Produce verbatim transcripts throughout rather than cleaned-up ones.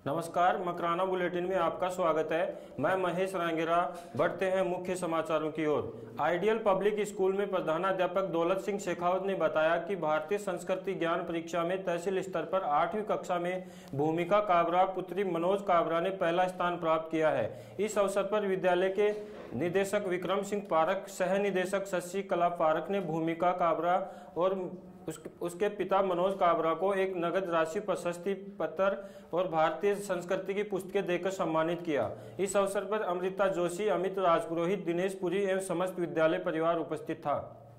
नमस्कार, मकराना बुलेटिन में आपका स्वागत है। मैं महेश रांगेरा। बढ़ते हैं मुख्य समाचारों की ओर। आइडियल पब्लिक स्कूल में प्रधानाध्यापक दौलत सिंह शेखावत ने बताया कि भारतीय संस्कृति ज्ञान परीक्षा में तहसील स्तर पर आठवीं कक्षा में भूमिका काबरा पुत्री मनोज काबरा ने पहला स्थान प्राप्त किया है। इस अवसर पर विद्यालय के निदेशक विक्रम सिंह पारक, सह निदेशक शशि कला पारक ने भूमिका काबरा और उस, उसके पिता मनोज काबरा को एक नगद राशि, प्रशस्ति पत्र और भारतीय संस्कृति की पुस्तकें देकर सम्मानित किया। इस अवसर पर अमृता जोशी, अमित राजपुरोहित, दिनेश पुरी एवं समस्त विद्यालय परिवार उपस्थित था।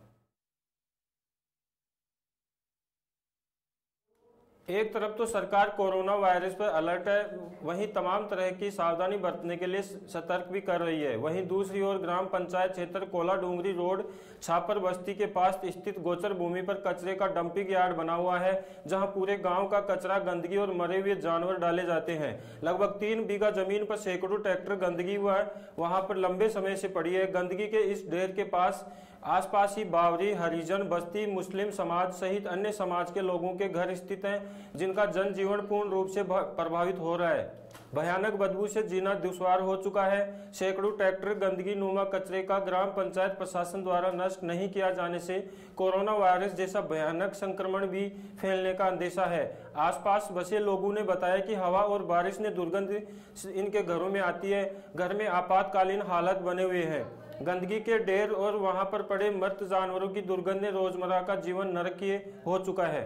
एक तरफ तो सरकार कोरोना वायरस पर अलर्ट है, वहीं तमाम तरह की सावधानी बरतने के लिए सतर्क भी कर रही है। वहीं दूसरी ओर ग्राम पंचायत क्षेत्र कोला डूंगरी रोड छापर बस्ती के पास स्थित गोचर भूमि पर कचरे का डंपिंग यार्ड बना हुआ है, जहां पूरे गांव का कचरा, गंदगी और मरे हुए जानवर डाले जाते हैं। लगभग तीन बीघा जमीन पर सैकड़ों ट्रैक्टर गंदगी हुआ है वहां पर लंबे समय से पड़ी है। गंदगी के इस ढेर के पास आसपास ही बावरी, हरिजन बस्ती, मुस्लिम समाज सहित अन्य समाज के लोगों के घर स्थित हैं, जिनका जनजीवन पूर्ण रूप से प्रभावित हो रहा है। भयानक बदबू से जीना दुश्वार हो चुका है। सैकड़ों ट्रैक्टर गंदगी नुमा कचरे का ग्राम पंचायत प्रशासन द्वारा नष्ट नहीं किया जाने से कोरोना वायरस जैसा भयानक संक्रमण भी फैलने का अंदेशा है। आसपास बसे लोगों ने बताया कि हवा और बारिश ने दुर्गंध इनके घरों में आती है। घर में आपातकालीन हालत बने हुए हैं। गंदगी के ढेर और वहां पर पड़े मृत जानवरों की दुर्गंध ने रोजमर्रा का जीवन नरकीय हो चुका है।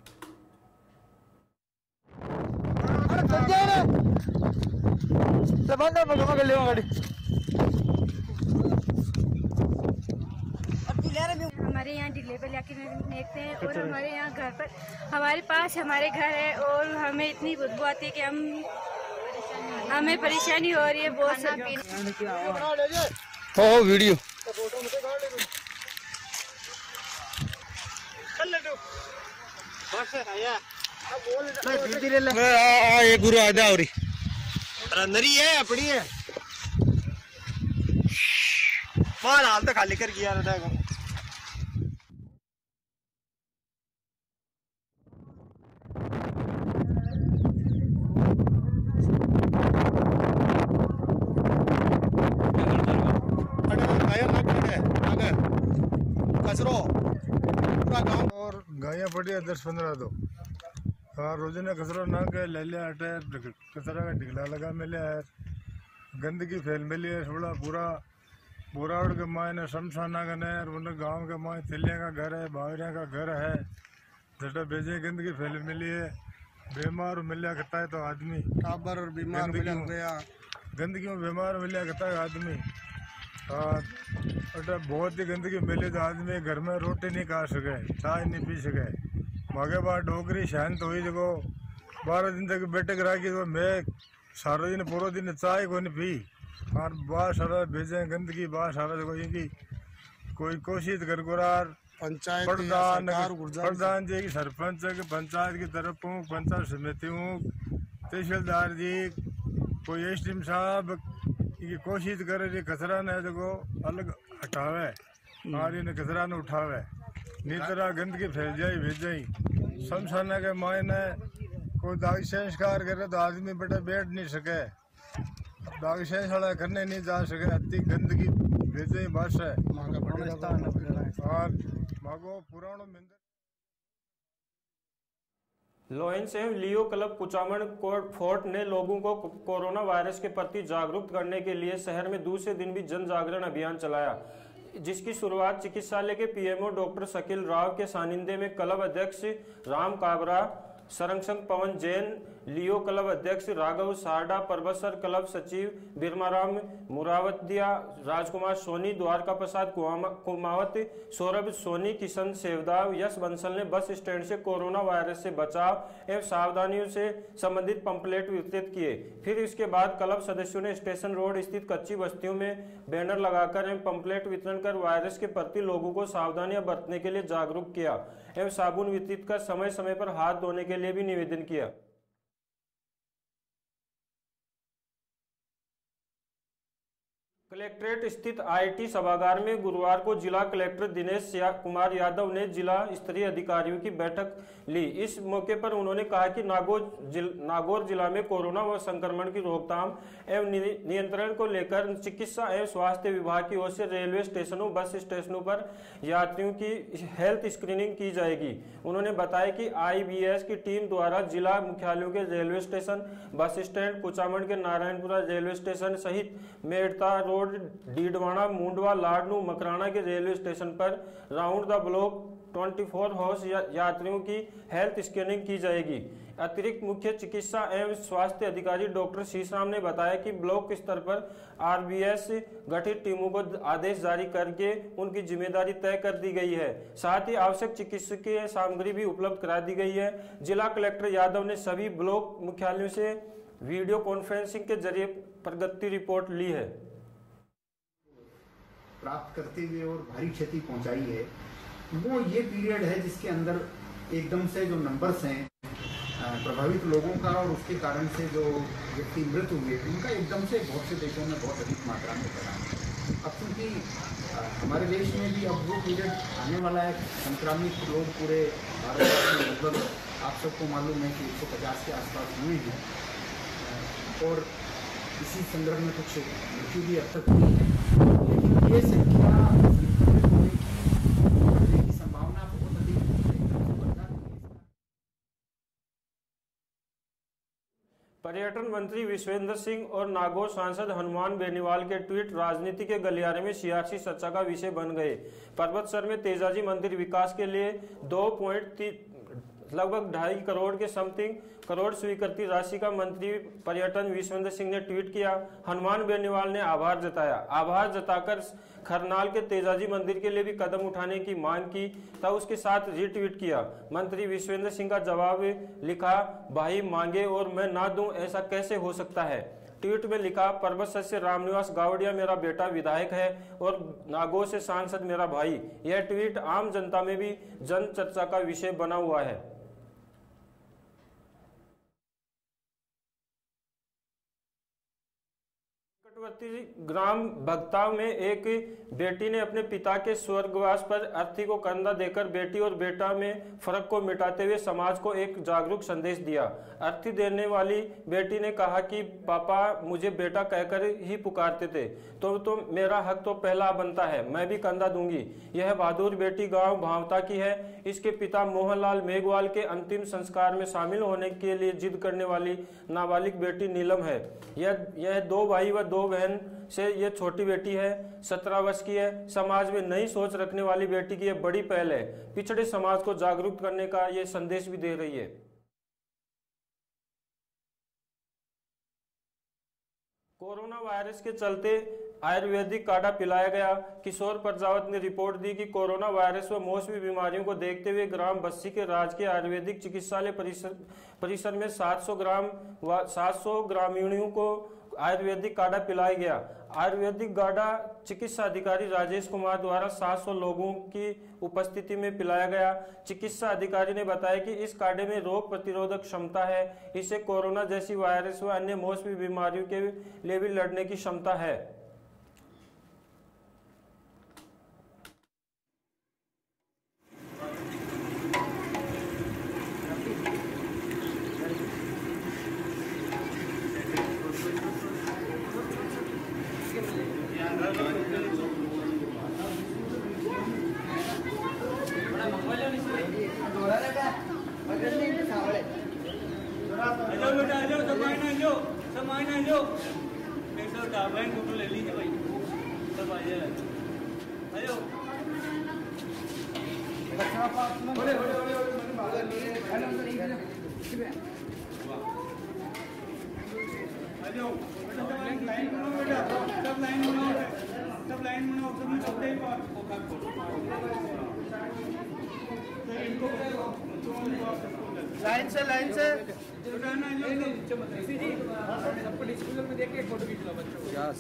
हमारे यहाँ ढिले पे जाके देखते हैं और हमारे यहाँ घर पर हमारे पास हमारे घर है और हमें इतनी बदबू आती है कि हम हमें परेशानी हो रही है बहुत। हो वीडियो ये गुरु आधा और नरी है अपनी है बाहर हाल तो खाली कर किया रहता है। कचरो पूरा गांव और गायें पड़ी है दस पंद्रह तो और रोजाना कचरो ना के ले लिया हटे कचरा का ढिगला लगा मिले है। गंदगी फैल मिली है थोड़ा पूरा बुरावड़ के मायने शमशाना का नहर उन गाँव के माए तिलिया का घर है, बावरिया का घर है, जटा बेजे गंदगी फैल मिली है। बीमार मिलिया करता है तो आदमी टाबर और बीमार मिला गया, गंदगी में बीमार मिलिया करता है आदमी। और बहुत ही गंदगी मिली तो आदमी घर में रोटी नहीं खा सके, चाय नहीं पी सके। मगे बाद डोगरी शांत हुई देखो बारह दिन तक बैठक रखी तो मैं सारा दिन पूरा दिन चाय को नहीं पी और बाहर सारा भेजे गंदगी बाहर सारा देखो इनकी कोई कोशिश कर गुरार पंचायत प्रधान प्रधान जी की, सरपंच की, पंचायत की तरफ हूँ, पंचायत समिति हूँ, तहसीलदार जी, कोई एस डी एम साहब की कोशिश करे जी कचरा ने देखो अलग हटावे और इन्हें कचरा ने उठावे, नहीं तरह गंदगी फैल जाए भेज जाए। शमशाना के मायने कोई दाग संस्कार करे तो आदमी बेटा बैठ नहीं सके, दाग संस्कार करने नहीं जा सके, अति गंदगी भेजे बस है और मांगो पुरानो मंदिर। लॉयंस एवं लियो क्लब कुचामन फोर्ट ने लोगों को कोरोना वायरस के प्रति जागरूक करने के लिए शहर में दूसरे दिन भी जन जागरण अभियान चलाया, जिसकी शुरुआत चिकित्सालय के पीएमओ डॉक्टर शकील राव के सानिध्य में क्लब अध्यक्ष राम काबरा, संरक्षक पवन जैन, लियो क्लब अध्यक्ष राघव सारडा, परबसर क्लब सचिव बिरमाराम मुरावतिया, राजकुमार सोनी, द्वारका प्रसाद कुमावत, सौरभ सोनी, किशन सेवदाव, यश बंसल ने बस स्टैंड से कोरोना वायरस से बचाव एवं सावधानियों से संबंधित पंपलेट वितरित किए। फिर इसके बाद क्लब सदस्यों ने स्टेशन रोड स्थित कच्ची बस्तियों में बैनर लगाकर एवं पंपलेट वितरण कर वायरस के प्रति लोगों को सावधानियां बरतने के लिए जागरूक किया एवं साबुन वितरित कर समय समय पर हाथ धोने के लिए भी निवेदन किया। कलेक्ट्रेट स्थित आईटी सभागार में गुरुवार को जिला कलेक्टर दिनेश या, कुमार यादव ने जिला स्तरीय अधिकारियों की बैठक ली। इस मौके पर उन्होंने कहा कि नागौर जिल, नागौर जिला में कोरोना व संक्रमण की रोकथाम एवं नियंत्रण को लेकर चिकित्सा एवं स्वास्थ्य विभाग की ओर से रेलवे स्टेशनों, बस स्टेशनों पर यात्रियों की हेल्थ स्क्रीनिंग की जाएगी। उन्होंने बताया कि आईबीएस की टीम द्वारा जिला मुख्यालयों के railway station, bus stand, Kuchaman के नारायणपुरा रेलवे स्टेशन सहित मेड़ता रोड, डीडवाना, मुंडवा, लाडनू, मकराना के रेलवे स्टेशन पर राउंड द ब्लॉक चौबीस हॉर्स या, यात्रियों की हेल्थ स्क्रीनिंग की जाएगी। अतिरिक्त मुख्य चिकित्सा एवं स्वास्थ्य अधिकारी डॉक्टर शीशराम ने बताया कि ब्लॉक स्तर पर आरबीएस गठित टीमों को आदेश जारी करके उनकी जिम्मेदारी तय कर दी गई है। साथ ही आवश्यक चिकित्सकीय सामग्री भी उपलब्ध करा दी गई है। जिला कलेक्टर यादव ने सभी ब्लॉक मुख्यालयों से वीडियो कॉन्फ्रेंसिंग के जरिए प्रगति रिपोर्ट ली है। प्राप्त करते हुए और भारी क्षति पहुंचाई है, वो ये पीरियड है जिसके अंदर एकदम से जो नंबर्स हैं प्रभावित लोगों का और उसके कारण से जो व्यक्ति मृत हुए उनका एकदम से बहुत से देशों में बहुत अधिक मात्रा में बढ़ा है। अब क्योंकि हमारे देश में भी अब वो पीरियड आने वाला है, संक्रामित लोग पूरे भारत में लगभग आप सबको मालूम है कि एक सौ पचास के आसपास हुए हैं और इसी संदर्भ में कुछ मृत्यु भी अब तक हुई है। लेकिन ये संख्या होने की संभावना बहुत अधिक है। पर्यटन मंत्री विश्वेंद्र सिंह और नागौर सांसद हनुमान बेनीवाल के ट्वीट राजनीति के गलियारे में सियासी चर्चा का विषय बन गए। पर्वतसर में तेजाजी मंदिर विकास के लिए दो पॉइंट लगभग ढाई करोड़ के समथिंग करोड़ स्वीकृति राशि का मंत्री पर्यटन विश्वेंद्र सिंह ने ट्वीट किया। हनुमान बेनीवाल ने आभार जताया। आभार जताकर खरनाल के तेजाजी मंदिर के लिए भी कदम उठाने की मांग की, तब उसके साथ रीट्वीट किया। मंत्री विश्वेंद्र सिंह का जवाब लिखा, भाई मांगे और मैं ना दूं, ऐसा कैसे हो सकता है। ट्वीट में लिखा, पर्वत से रामनिवास गावड़िया मेरा बेटा विधायक है और नागौर से सांसद मेरा भाई। यह ट्वीट आम जनता में भी जन चर्चा का विषय बना हुआ है। ग्राम भगताव में एक बेटी ने अपने पिता के स्वर्गवास पर अर्थी को कंधा देकर बेटी और बेटा में फर्क को मिटाते हुए समाज को एक जागरूक संदेश दिया। अर्थी देने वाली बेटी ने कहा कि पापा मुझे बेटा कहकर ही पुकारते थे, तो तो मेरा हक तो पहला बनता है, मैं भी कंधा दूंगी। यह बहादुर बेटी गांव भावता की है। इसके पिता मोहनलाल मेघवाल के अंतिम संस्कार में शामिल होने के लिए जिद करने वाली नाबालिग बेटी नीलम है। यह यह दो भाई व दो बहन से ये छोटी बेटी है, सत्रह वर्ष की है। समाज में नई सोच रखने वाली बेटी की यह बड़ी पहल है। पिछड़े समाज को जागरूक करने का ये संदेश भी दे रही है। कोरोना वायरस के चलते आयुर्वेदिक काढ़ा पिलाया गया। किशोर प्रजावत ने रिपोर्ट दी कि कोरोना वायरस व मौसमी बीमारियों को देखते हुए ग्राम बस्सी के राजकीय आयुर्वेदिक चिकित्सालय परिसर परिसर में सात सौ ग्राम सात सौ ग्रामीणों को आयुर्वेदिक काढ़ा पिलाया गया। आयुर्वेदिक काढ़ा चिकित्सा अधिकारी राजेश कुमार द्वारा सात सौ लोगों की उपस्थिति में पिलाया गया। चिकित्सा अधिकारी ने बताया कि इस काढ़े में रोग प्रतिरोधक क्षमता है। इससे कोरोना जैसी वायरस व अन्य मौसमी बीमारियों के लिए भी लड़ने की क्षमता है। लाइन से लाइन से सबको डिस्प्ले में देख के फोटो खींच लो बच्चों। यस।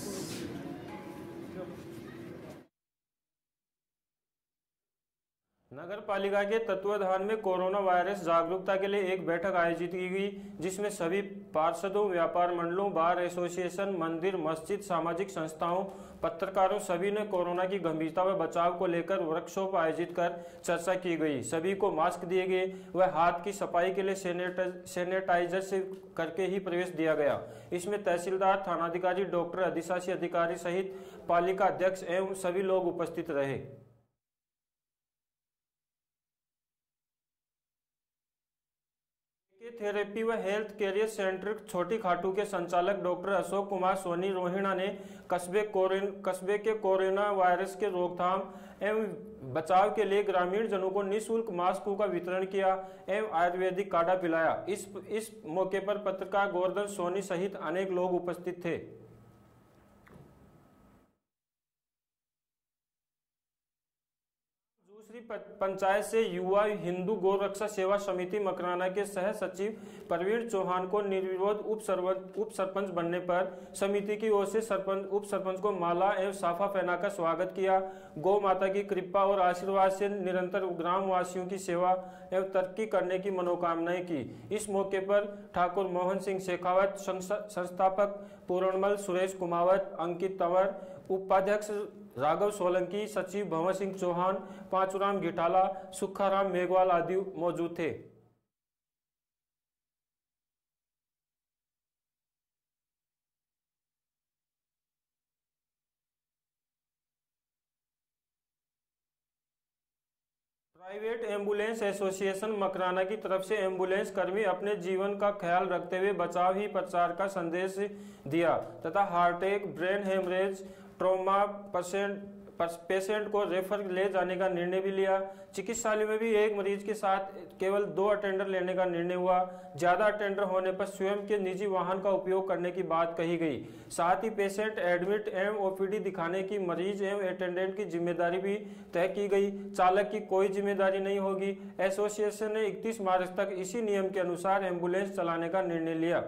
नगर पालिका के तत्वाधान में कोरोना वायरस जागरूकता के लिए एक बैठक आयोजित की गई, जिसमें सभी पार्षदों, व्यापार मंडलों, बार एसोसिएशन, मंदिर, मस्जिद, सामाजिक संस्थाओं, पत्रकारों सभी ने कोरोना की गंभीरता व बचाव को लेकर वर्कशॉप आयोजित कर चर्चा की गई। सभी को मास्क दिए गए व हाथ की सफाई के लिए सैनिटाइजर से करके ही प्रवेश दिया गया। इसमें तहसीलदार, थानाधिकारी, डॉक्टर, अधिशासी अधिकारी सहित पालिका अध्यक्ष एवं सभी लोग उपस्थित रहे। थेरेपी व हेल्थ कैरियर सेंटर छोटी खाटू के संचालक डॉक्टर अशोक कुमार सोनी रोहिणा ने कस्बे कस्बे के कोरोना वायरस के रोकथाम एवं बचाव के लिए ग्रामीण जनों को निःशुल्क मास्कों का वितरण किया एवं आयुर्वेदिक काढ़ा पिलाया। इस इस मौके पर पत्रकार गोवर्धन सोनी सहित अनेक लोग उपस्थित थे। दूसरी पंचायत से युवा हिंदू गौ रक्षा सेवा समिति मकराना के सह सचिव प्रवीण चौहान को निर्विरोध उप सरपंच उप सरपंच बनने पर समिति की ओर से सरपंच उप सरपंच को माला एवं साफा पहनाकर स्वागत किया। गौ माता की कृपा और आशीर्वाद से निरंतर ग्राम वासियों की सेवा एवं तरक्की करने की मनोकामनाएं की। इस मौके पर ठाकुर मोहन सिंह शेखावत, संस्थापक पूर्णमल सुरेश कुमावत, अंकित तंवर, उपाध्यक्ष राघव सोलंकी, सचिव भंवर सिंह चौहान, पांचुराम गिटाला, सुखाराम मेघवाल आदि मौजूद थे। प्राइवेट एम्बुलेंस एसोसिएशन मकराना की तरफ से एम्बुलेंस कर्मी अपने जीवन का ख्याल रखते हुए बचाव ही प्रचार का संदेश दिया तथा heart attack, brain haemorrhage, trauma patient patient को रेफर ले जाने का निर्णय भी लिया। चिकित्सालय में भी एक मरीज के साथ केवल दो अटेंडर लेने का निर्णय हुआ। ज्यादा अटेंडर होने पर स्वयं के निजी वाहन का उपयोग करने की बात कही गई। साथ ही पेशेंट एडमिट एवं ओपीडी दिखाने की मरीज एवं अटेंडेंट की जिम्मेदारी भी तय की गई। चालक की कोई जिम्मेदारी नहीं होगी। एसोसिएशन ने इकतीस मार्च तक इसी नियम के अनुसार एम्बुलेंस चलाने का निर्णय लिया।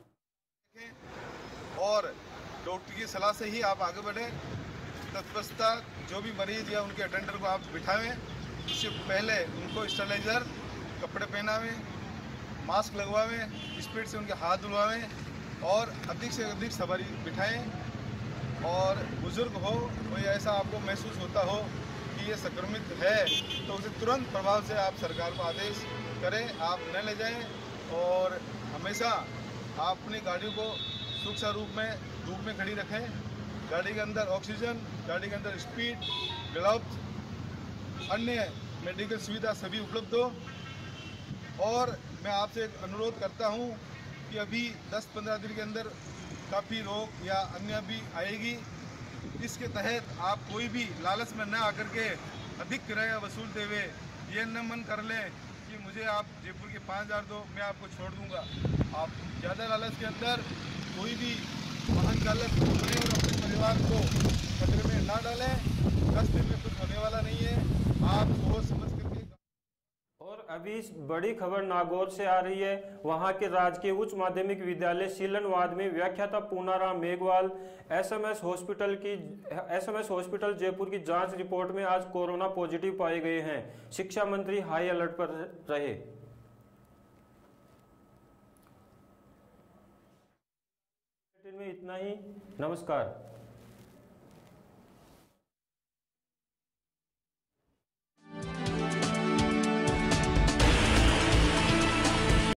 और डॉक्टर की सलाह से ही आप आगे बढ़े। तत्पश्चात जो भी मरीज या उनके अटेंडर को आप बिठावें, उससे पहले उनको स्टेरिलाइजर कपड़े पहनावें, मास्क लगवावें, स्पीड से उनके हाथ धुलवावें और अधिक से अधिक सवारी बिठाएं। और बुजुर्ग हो, कोई ऐसा आपको महसूस होता हो कि ये संक्रमित है, तो उसे तुरंत प्रभाव से आप सरकार को आदेश करें, आप न ले जाएं। और हमेशा आप अपनी गाड़ियों को सुरक्षा रूप में धूप में खड़ी रखें। गाड़ी के अंदर ऑक्सीजन, गाड़ी के अंदर स्पीड, ग्लव्स, अन्य मेडिकल सुविधा सभी उपलब्ध हो। और मैं आपसे एक अनुरोध करता हूं कि अभी दस पंद्रह दिन के अंदर काफ़ी रोग या अन्य भी आएगी। इसके तहत आप कोई भी लालच में न आकर के अधिक किराया वसूलते हुए ये न मन कर लें कि मुझे आप जयपुर के पाँच हज़ार दो, मैं आपको छोड़ दूंगा। आप ज़्यादा लालच के अंदर कोई भी वाहन चालक अपने और अपने परिवार को खतरे में ना डालें। रास्ते में कुछ होने वाला नहीं है, आप सोच समझ करके। और अभी बड़ी खबर नागौर से आ रही है। वहां के राजकीय उच्च माध्यमिक विद्यालय सीलनवाद में व्याख्याता पूनाराम मेघवाल एसएमएस हॉस्पिटल की एसएमएस हॉस्पिटल जयपुर की जांच रिपोर्ट में आज कोरोना पॉजिटिव पाए गए हैं। शिक्षा मंत्री हाई अलर्ट पर रहे। में इतना ही, नमस्कार।